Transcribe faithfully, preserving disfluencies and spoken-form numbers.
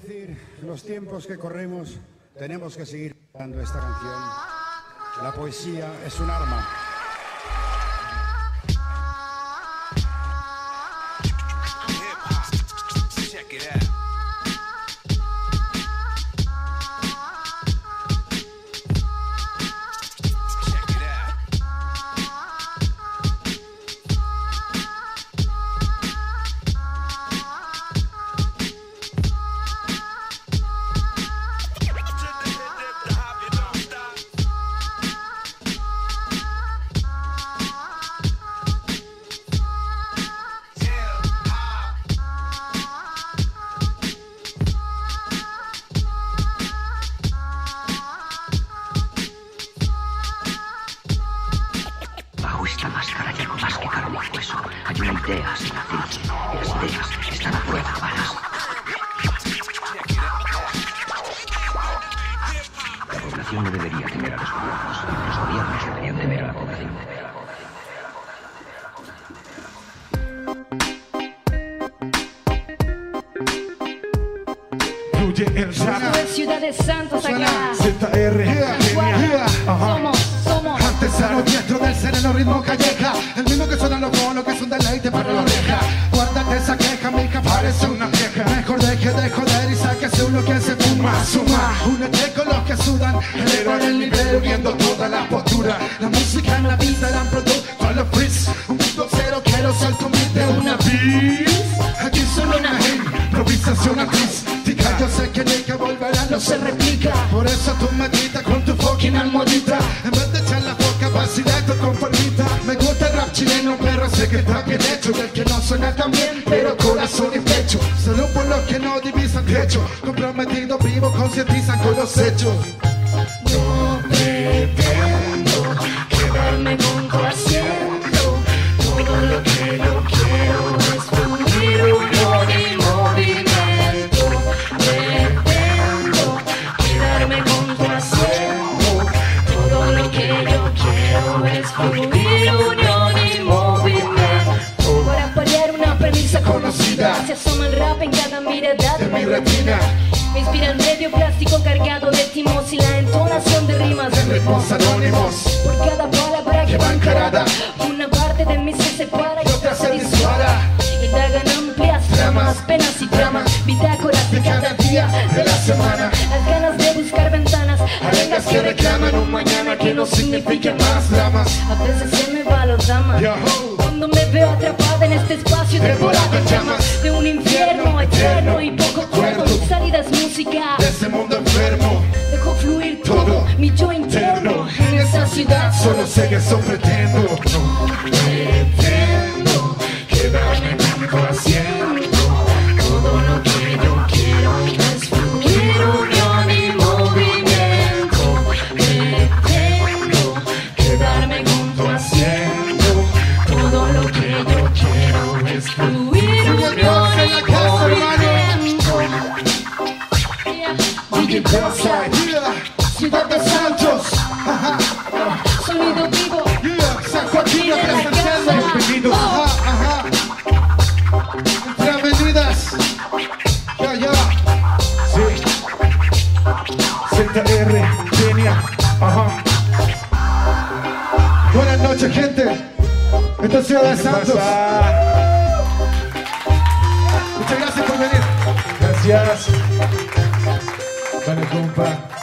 decir, los tiempos que corremos, tenemos que seguir cantando esta canción. La poesía es un arma. Esta máscara y algo más que carne y hueso. Hay una idea sin hacer, y las ideas están a prueba de balas. La población no debería temer a los gobiernos. Los gobiernos deberían temer a la población. Fluye el rap. De Ciudad de Santos acá. Z R, Somos, somos. artesano dentro del sereno ritmo calleja. El mismo que suena los bonos, que es un deleite para la oreja. Guárdate esa queja, mi hija parece una queja. Mejor deje de joder y sáquese uno que se fuma. Suma, únete con los que sudan. Elevar el nivel viendo toda la postura. La música en la vida dan producto con los freaks. Un punto cero, quiero ser tu beat de una beat. Aquí solo una improvisación artística. Yo sé que ni que volverá, no se replica. Por eso tú me quitas con tu fucking almohadita. En vez de echar la boca, vacilato conformita. Me gusta el rap chileno, pero sé que está bien hecho. Del que no suena tan bien, pero corazón y pecho. Salud por los que no divisan techo. Comprometido, vivo, concientizan con los hechos. No pretendo quedarme con tu asiento. Todo lo que yo quiero es fluir uno de movimiento. Pretendo quedarme con tu asiento. Todo lo que yo quiero es fluir uno de movimiento. Para paliar una premisa conocida, se asoma el rap en cada mirada de mi retina. Me inspira el medio plástico cargado de timos y la entonación de rimas En ritmos anónimos, por cada palabra que va encarada. Una parte de mí se separa y otra se dispara. Indagan amplias tramas, penas y dramas, bitácoras de cada día de la semana. Las ganas de buscar ventanas, arengas que reclaman un mañana que no signifiquen más dramas. A veces se me va los damas cuando me veo atrapada en este espacio devorado en llamas de un infierno eterno y poco cuerdo. Mi salida es música de ese mundo enfermo. dejo fluir todo mi yo interno en esta ciudad. Solo sé que eso pretendo. No pretendo quedarme con tu asiento. Todo lo que yo quiero es fluir unión y movimiento. Pretendo quedarme con tu asiento. Todo lo que yo quiero es fluir unión y movimiento. D J Brookside, Ciudad de Santos, sonido vivo, San Joaquín representando. Bienvenidos. Ajá, ajá. Entre avenidas. Ya, ya. Sí. Z R, Kenia. Ajá. Buenas noches, gente. Esta es Ciudad de Santos. Muchas gracias por venir. Gracias. Dale, compa.